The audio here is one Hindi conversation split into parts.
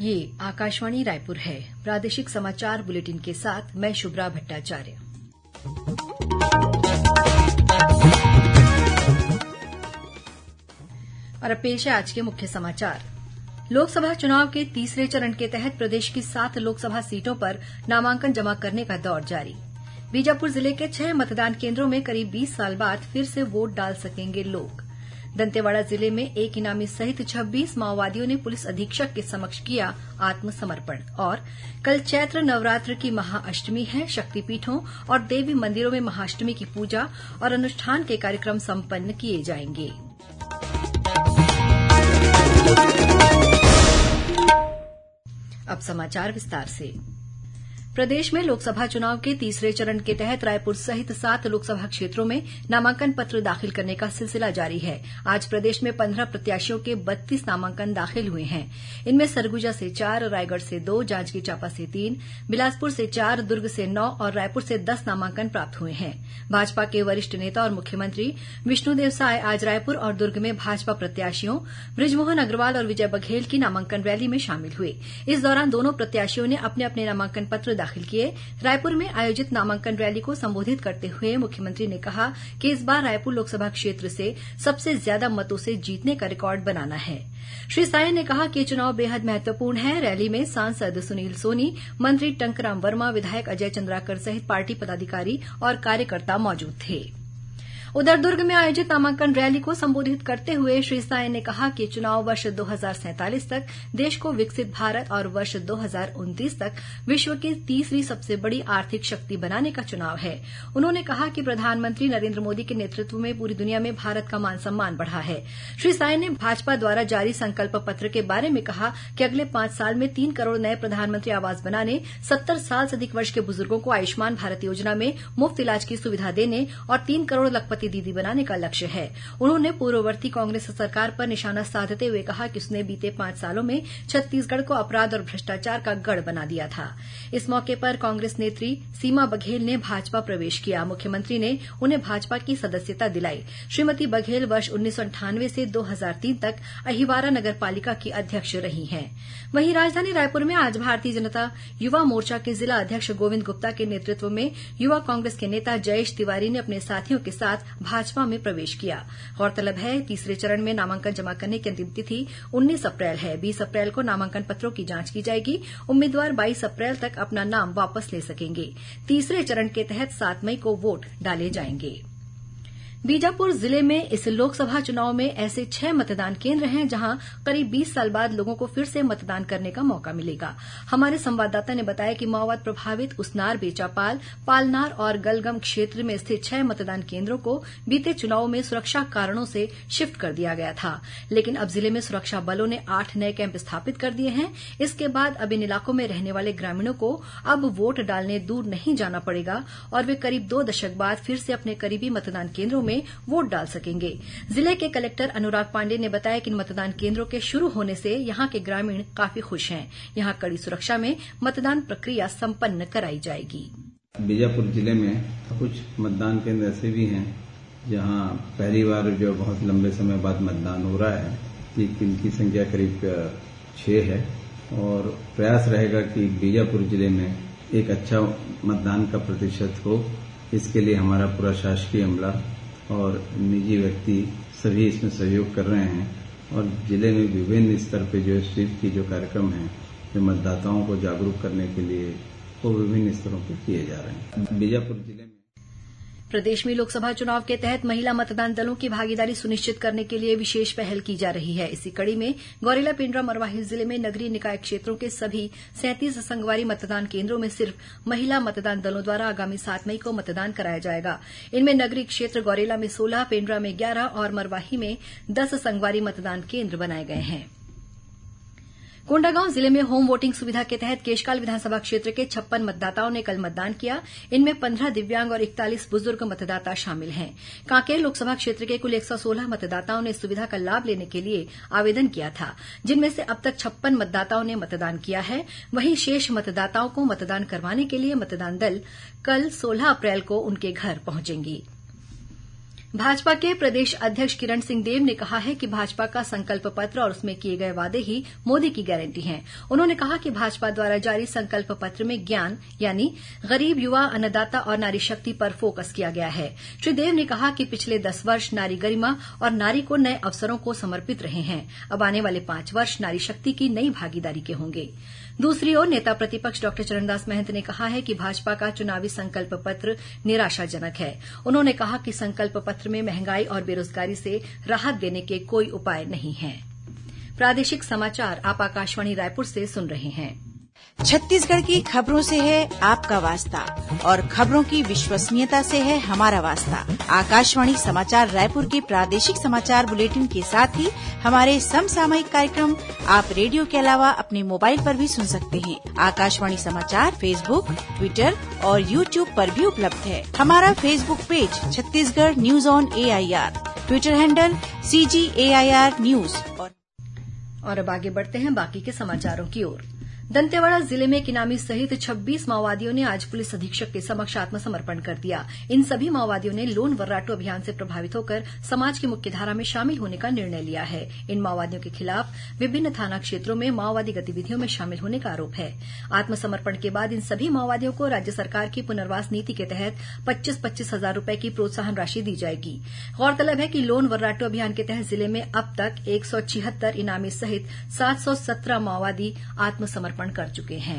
ये आकाशवाणी रायपुर है। प्रादेशिक समाचार बुलेटिन के साथ मैं शुभ्रा भट्टाचार्य। और अब पेश है आज के मुख्य समाचार। लोकसभा चुनाव के तीसरे चरण के तहत प्रदेश की 7 लोकसभा सीटों पर नामांकन जमा करने का दौर जारी। बीजापुर जिले के 6 मतदान केन्द्रों में करीब 20 साल बाद फिर से वोट डाल सकेंगे लोग। दंतेवाड़ा जिले में एक इनामी सहित 26 माओवादियों ने पुलिस अधीक्षक के समक्ष किया आत्मसमर्पण। और कल चैत्र नवरात्र की महाअष्टमी है। शक्तिपीठों और देवी मंदिरों में महाअष्टमी की पूजा और अनुष्ठान के कार्यक्रम संपन्न किए जाएंगे। अब समाचार विस्तार से। प्रदेश में लोकसभा चुनाव के तीसरे चरण के तहत रायपुर सहित 7 लोकसभा क्षेत्रों में नामांकन पत्र दाखिल करने का सिलसिला जारी है। आज प्रदेश में 15 प्रत्याशियों के 32 नामांकन दाखिल हुए हैं। इनमें सरगुजा से 4, रायगढ़ से 2, जांजगीर चांपा से 3, बिलासपुर से 4, दुर्ग से 9 और रायपुर से 10 नामांकन प्राप्त हुए हैं। भाजपा के वरिष्ठ नेता और मुख्यमंत्री विष्णुदेव साय आज रायपुर और दुर्ग में भाजपा प्रत्याशियों बृजमोहन अग्रवाल और विजय बघेल की नामांकन रैली में शामिल हुए। इस दौरान दोनों प्रत्याशियों ने अपने अपने नामांकन पत्र दाखिल किए। रायपुर में आयोजित नामांकन रैली को संबोधित करते हुए मुख्यमंत्री ने कहा कि इस बार रायपुर लोकसभा क्षेत्र से सबसे ज्यादा मतों से जीतने का रिकॉर्ड बनाना है। श्री साय ने कहा कि चुनाव बेहद महत्वपूर्ण है। रैली में सांसद सुनील सोनी, मंत्री टंकराम वर्मा, विधायक अजय चंद्राकर सहित पार्टी पदाधिकारी और कार्यकर्ता मौजूद थे। उधर दुर्ग में आयोजित नामांकन रैली को संबोधित करते हुए श्री साय ने कहा कि चुनाव वर्ष 2047 तक देश को विकसित भारत और वर्ष 2029 तक विश्व की तीसरी सबसे बड़ी आर्थिक शक्ति बनाने का चुनाव है। उन्होंने कहा कि प्रधानमंत्री नरेंद्र मोदी के नेतृत्व में पूरी दुनिया में भारत का मान सम्मान बढ़ा है। श्री साय ने भाजपा द्वारा जारी संकल्प पत्र के बारे में कहा कि अगले 5 साल में 3 करोड़ नए प्रधानमंत्री आवास बनाने, 70 साल से अधिक वर्ष के बुजुर्गों को आयुष्मान भारत योजना में मुफ्त इलाज की सुविधा देने और 3 करोड़ लखपति दीदी बनाने का लक्ष्य है। उन्होंने पूर्ववर्ती कांग्रेस सरकार पर निशाना साधते हुए कहा कि उसने बीते 5 सालों में छत्तीसगढ़ को अपराध और भ्रष्टाचार का गढ़ बना दिया था। इस मौके पर कांग्रेस नेत्री सीमा बघेल ने भाजपा प्रवेश किया। मुख्यमंत्री ने उन्हें भाजपा की सदस्यता दिलाई। श्रीमती बघेल वर्ष 1998 से 2003 तक अहिवारा नगर पालिका की अध्यक्ष रही हैं। वहीं राजधानी रायपुर में आज भारतीय जनता युवा मोर्चा के जिला अध्यक्ष गोविंद गुप्ता के नेतृत्व में युवा कांग्रेस के नेता जयेश तिवारी ने अपने साथियों के साथ भाजपा में प्रवेश किया। गौरतलब है तीसरे चरण में नामांकन जमा करने की अंतिम तिथि 19 अप्रैल है। 20 अप्रैल को नामांकन पत्रों की जांच की जाएगी। उम्मीदवार 22 अप्रैल तक अपना नाम वापस ले सकेंगे। तीसरे चरण के तहत 7 मई को वोट डाले जाएंगे। बीजापुर जिले में इस लोकसभा चुनाव में ऐसे 6 मतदान केन्द्र हैं जहां करीब 20 साल बाद लोगों को फिर से मतदान करने का मौका मिलेगा। हमारे संवाददाता ने बताया कि माओवाद प्रभावित उसनार, बेचापाल, पालनार और गलगम क्षेत्र में स्थित 6 मतदान केन्द्रों को बीते चुनाव में सुरक्षा कारणों से शिफ्ट कर दिया गया था। लेकिन अब जिले में सुरक्षा बलों ने 8 नए कैंप स्थापित कर दिए हैं। इसके बाद अब इन इलाकों में रहने वाले ग्रामीणों को अब वोट डालने दूर नहीं जाना पड़ेगा और वे करीब 2 दशक बाद फिर से अपने करीबी मतदान केन्द्रों में वोट डाल सकेंगे। जिले के कलेक्टर अनुराग पांडे ने बताया कि इन मतदान केन्द्रों के शुरू होने से यहां के ग्रामीण काफी खुश हैं। यहां कड़ी सुरक्षा में मतदान प्रक्रिया संपन्न कराई जाएगी। बीजापुर जिले में कुछ मतदान केन्द्र ऐसे भी हैं जहां पहली बार जो बहुत लंबे समय बाद मतदान हो रहा है, इनकी संख्या करीब 6 है और प्रयास रहेगा कि बीजापुर जिले में एक अच्छा मतदान का प्रतिशत हो। इसके लिए हमारा पूरा शासकीय अमला और निजी व्यक्ति सभी इसमें सहयोग कर रहे हैं और जिले में विभिन्न स्तर पे जो स्वीप की जो कार्यक्रम हैं, जो मतदाताओं को जागरूक करने के लिए वो विभिन्न स्तरों पर किए जा रहे हैं। बीजापुर जिले में प्रदेश में लोकसभा चुनाव के तहत महिला मतदान दलों की भागीदारी सुनिश्चित करने के लिए विशेष पहल की जा रही है। इसी कड़ी में गौरेला पेंड्रा मरवाही जिले में नगरीय निकाय क्षेत्रों के सभी 37 संगवारी मतदान केन्द्रों में सिर्फ महिला मतदान दलों द्वारा आगामी 7 मई को मतदान कराया जाएगा। इनमें नगरीय क्षेत्र गौरेला में 16, पेंड्रा में 11 और मरवाही में 10 संगवारी मतदान केन्द्र बनाए गए हैं। कोंडागांव जिले में होम वोटिंग सुविधा के तहत केशकाल विधानसभा क्षेत्र के 56 मतदाताओं ने कल मतदान किया। इनमें 15 दिव्यांग और 41 बुजुर्ग मतदाता शामिल हैं। कांकेर लोकसभा क्षेत्र के कुल 116 मतदाताओं ने इस सुविधा का लाभ लेने के लिए आवेदन किया था, जिनमें से अब तक 56 मतदाताओं ने मतदान किया है। वहीं शेष मतदाताओं को मतदान करवाने के लिए मतदान दल कल 16 अप्रैल को उनके घर पहुंचेंगी। भाजपा के प्रदेश अध्यक्ष किरण सिंहदेव ने कहा है कि भाजपा का संकल्प पत्र और उसमें किए गए वादे ही मोदी की गारंटी हैं। उन्होंने कहा कि भाजपा द्वारा जारी संकल्प पत्र में ज्ञान यानी गरीब, युवा, अन्नदाता और नारी शक्ति पर फोकस किया गया है। श्री देव ने कहा कि पिछले 10 वर्ष नारी गरिमा और नारी को नए अवसरों को समर्पित रहे हैं। अब आने वाले 5 वर्ष नारी शक्ति की नई भागीदारी के होंगे। दूसरी ओर नेता प्रतिपक्ष डॉ चरणदास महंत ने कहा है कि भाजपा का चुनावी संकल्प पत्र निराशाजनक है। उन्होंने कहा कि संकल्प पत्र में महंगाई और बेरोजगारी से राहत देने के कोई उपाय नहीं है। प्रादेशिक समाचार आप आकाशवाणी रायपुर से सुन रहे हैं। छत्तीसगढ़ की खबरों से है आपका वास्ता और खबरों की विश्वसनीयता से है हमारा वास्ता। आकाशवाणी समाचार रायपुर के प्रादेशिक समाचार बुलेटिन के साथ ही हमारे समसामयिक कार्यक्रम आप रेडियो के अलावा अपने मोबाइल पर भी सुन सकते हैं। आकाशवाणी समाचार फेसबुक, ट्विटर और यूट्यूब पर भी उपलब्ध है। हमारा Facebook page Chhattisgarh news on AIR, Twitter handle CGAIR news. और अब आगे बढ़ते हैं बाकी के समाचारों की ओर। दंतेवाड़ा जिले में किनामी सहित 26 माओवादियों ने आज पुलिस अधीक्षक के समक्ष आत्मसमर्पण कर दिया। इन सभी माओवादियों ने लोन वर्राटू अभियान से प्रभावित होकर समाज की मुख्यधारा में शामिल होने का निर्णय लिया है। इन माओवादियों के खिलाफ विभिन्न थाना क्षेत्रों में माओवादी गतिविधियों में शामिल होने का आरोप है। आत्मसमर्पण के बाद इन सभी माओवादियों को राज्य सरकार की पुनर्वास नीति के तहत 25-25 हजार रूपये की प्रोत्साहन राशि दी जाएगी। गौरतलब है कि लोन वर्राटू अभियान के तहत जिले में अब तक 176 इनामी सहित 717 माओवादी आत्मसमर्पण कर चुके हैं।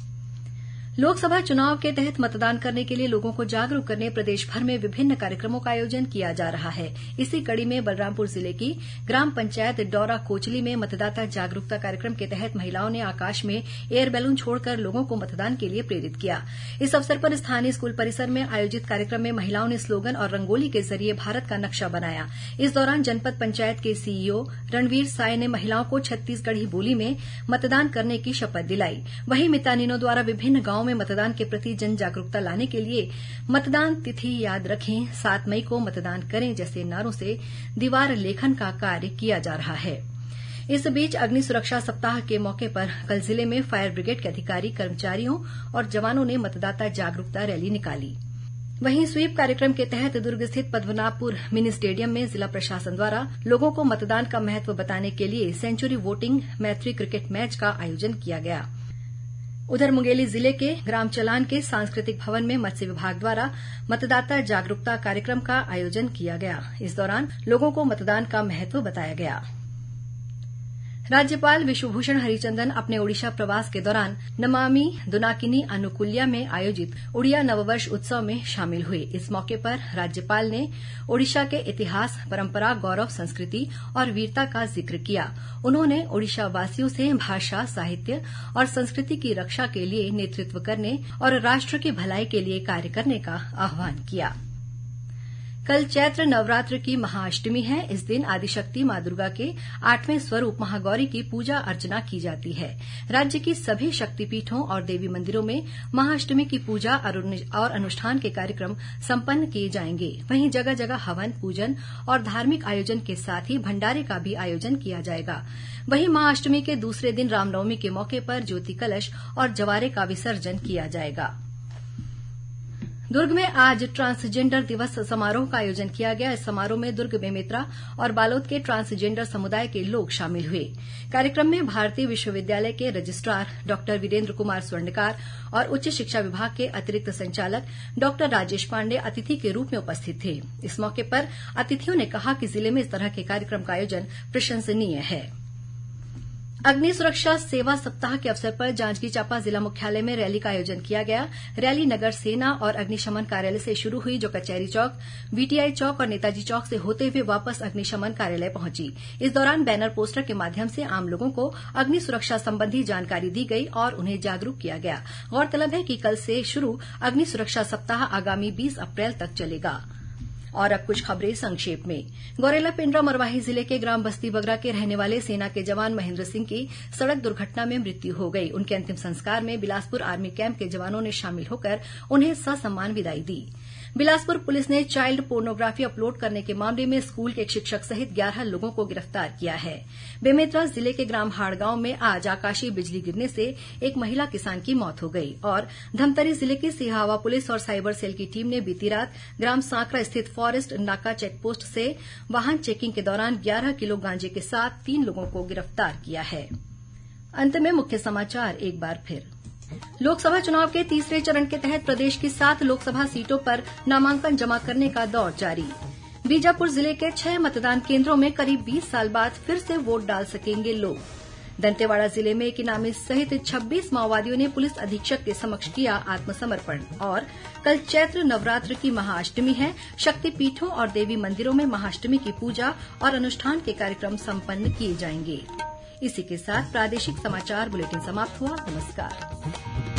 लोकसभा चुनाव के तहत मतदान करने के लिए लोगों को जागरूक करने प्रदेश भर में विभिन्न कार्यक्रमों का आयोजन किया जा रहा है। इसी कड़ी में बलरामपुर जिले की ग्राम पंचायत डौरा कोचली में मतदाता जागरूकता कार्यक्रम के तहत महिलाओं ने आकाश में एयर बैलून छोड़कर लोगों को मतदान के लिए प्रेरित किया। इस अवसर पर स्थानीय स्कूल परिसर में आयोजित कार्यक्रम में महिलाओं ने स्लोगन और रंगोली के जरिए भारत का नक्शा बनाया। इस दौरान जनपद पंचायत के CEO रणवीर साय ने महिलाओं को छत्तीसगढ़ी बोली में मतदान करने की शपथ दिलाई। वहीं मितानिनों द्वारा विभिन्न गांवों में मतदान के प्रति जन जागरूकता लाने के लिए मतदान तिथि याद रखें, 7 मई को मतदान करें जैसे नारों से दीवार लेखन का कार्य किया जा रहा है। इस बीच अग्नि सुरक्षा सप्ताह के मौके पर कल जिले में फायर ब्रिगेड के अधिकारी, कर्मचारियों और जवानों ने मतदाता जागरूकता रैली निकाली। वहीं स्वीप कार्यक्रम के तहत दुर्ग स्थित पद्मनाभपुर मिनी स्टेडियम में जिला प्रशासन द्वारा लोगों को मतदान का महत्व बताने के लिए सेंचुरी वोटिंग मैत्री क्रिकेट मैच का आयोजन किया गया। उधर मुंगेली जिले के ग्राम चलान के सांस्कृतिक भवन में मत्स्य विभाग द्वारा मतदाता जागरूकता कार्यक्रम का आयोजन किया गया। इस दौरान लोगों को मतदान का महत्व बताया गया। राज्यपाल विश्वभूषण हरिचंदन अपने ओडिशा प्रवास के दौरान नमामि दुनाकिनी अनुकुल्या में आयोजित उड़िया नववर्ष उत्सव में शामिल हुए। इस मौके पर राज्यपाल ने ओडिशा के इतिहास, परंपरा, गौरव, संस्कृति और वीरता का जिक्र किया। उन्होंने ओडिशा वासियों से भाषा, साहित्य और संस्कृति की रक्षा के लिए नेतृत्व करने और राष्ट्र की भलाई के लिए कार्य करने का आह्वान किया। कल चैत्र नवरात्र की महाअष्टमी है। इस दिन आदिशक्ति मां दुर्गा के 8वें स्वरूप महागौरी की पूजा अर्चना की जाती है। राज्य की सभी शक्तिपीठों और देवी मंदिरों में महाअष्टमी की पूजा और अनुष्ठान के कार्यक्रम संपन्न किए जाएंगे। वहीं जगह जगह हवन, पूजन और धार्मिक आयोजन के साथ ही भंडारे का भी आयोजन किया जाएगा। वहीं महाअष्टमी के दूसरे दिन रामनवमी के मौके पर ज्योति कलश और जवारे का विसर्जन किया जाएगा। दुर्ग में आज ट्रांसजेंडर दिवस समारोह का आयोजन किया गया। इस समारोह में दुर्ग बेमेतरा और बालोद के ट्रांसजेंडर समुदाय के लोग शामिल हुए। कार्यक्रम में भारतीय विश्वविद्यालय के रजिस्ट्रार डॉ वीरेन्द्र कुमार स्वर्णकार और उच्च शिक्षा विभाग के अतिरिक्त संचालक डॉ राजेश पांडे अतिथि के रूप में उपस्थित थे। इस मौके पर अतिथियों ने कहा कि जिले में इस तरह के कार्यक्रम का आयोजन प्रशंसनीय है। अग्नि सुरक्षा सेवा सप्ताह के अवसर पर जांजगीर चांपा जिला मुख्यालय में रैली का आयोजन किया गया। रैली नगर सेना और अग्निशमन कार्यालय से शुरू हुई, जो कचहरी चौक, VTI चौक और नेताजी चौक से होते हुए वापस अग्निशमन कार्यालय पहुंची। इस दौरान बैनर पोस्टर के माध्यम से आम लोगों को अग्नि सुरक्षा संबंधी जानकारी दी गई और उन्हें जागरूक किया गया। गौरतलब है कि कल से शुरू अग्नि सुरक्षा सप्ताह आगामी 20 अप्रैल तक चलेगा। और अब कुछ खबरें संक्षेप में। गौरेला पेंड्रा मरवाही जिले के ग्राम बस्ती बगरा के रहने वाले सेना के जवान महेंद्र सिंह की सड़क दुर्घटना में मृत्यु हो गई। उनके अंतिम संस्कार में बिलासपुर आर्मी कैंप के जवानों ने शामिल होकर उन्हें ससम्मान विदाई दी। बिलासपुर पुलिस ने चाइल्ड पोर्नोग्राफी अपलोड करने के मामले में स्कूल के एक शिक्षक सहित 11 लोगों को गिरफ्तार किया है। बेमेतरा जिले के ग्राम हाड़गांव में आज आकाशीय बिजली गिरने से एक महिला किसान की मौत हो गई और धमतरी जिले की सिहावा पुलिस और साइबर सेल की टीम ने बीती रात ग्राम सांकरा स्थित फॉरेस्ट नाका चेकपोस्ट से वाहन चेकिंग के दौरान 11 किलो गांजे के साथ 3 लोगों को गिरफ्तार किया है। अंत में मुख्य समाचार एक बार फिर। लोकसभा चुनाव के तीसरे चरण के तहत प्रदेश की 7 लोकसभा सीटों पर नामांकन जमा करने का दौर जारी। बीजापुर जिले के 6 मतदान केन्द्रों में करीब 20 साल बाद फिर से वोट डाल सकेंगे लोग। दंतेवाड़ा जिले में एक इनामी सहित 26 माओवादियों ने पुलिस अधीक्षक के समक्ष किया आत्मसमर्पण। और कल चैत्र नवरात्र की महाअष्टमी है। शक्तिपीठों और देवी मंदिरों में महाअष्टमी की पूजा और अनुष्ठान के कार्यक्रम संपन्न किए जाएंगे। इसी के साथ प्रादेशिक समाचार बुलेटिन समाप्त हुआ। नमस्कार।